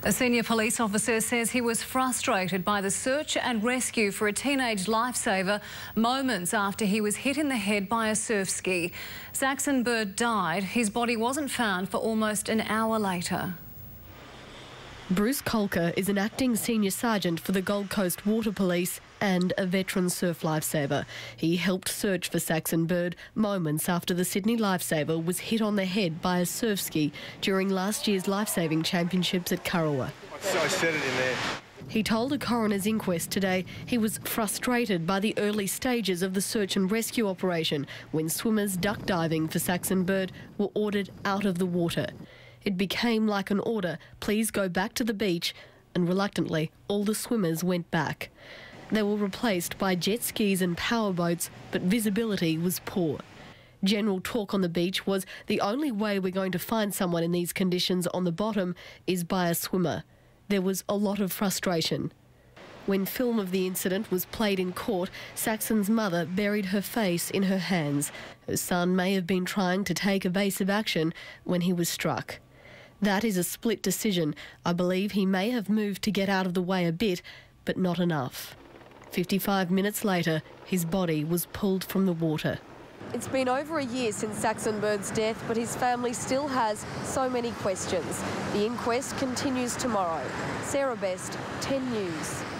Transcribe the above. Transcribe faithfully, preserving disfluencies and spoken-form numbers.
A senior police officer says he was frustrated by the search and rescue for a teenage lifesaver moments after he was hit in the head by a surfski. Saxon Bird died. His body wasn't found for almost an hour later. Bruce Colker is an acting senior sergeant for the Gold Coast Water Police and a veteran surf lifesaver. He helped search for Saxon Bird moments after the Sydney lifesaver was hit on the head by a surfski during last year's lifesaving championships at Kurrawa. I said it in there. He told a coroner's inquest today he was frustrated by the early stages of the search and rescue operation when swimmers duck diving for Saxon Bird were ordered out of the water. It became like an order, please go back to the beach, and reluctantly all the swimmers went back. They were replaced by jet skis and powerboats, but visibility was poor. General talk on the beach was the only way we're going to find someone in these conditions on the bottom is by a swimmer. There was a lot of frustration. When film of the incident was played in court, Saxon's mother buried her face in her hands. Her son may have been trying to take evasive action when he was struck. That is a split decision. I believe he may have moved to get out of the way a bit, but not enough. fifty-five minutes later, his body was pulled from the water. It's been over a year since Saxon Bird's death, but his family still has so many questions. The inquest continues tomorrow. Sarah Best, ten News.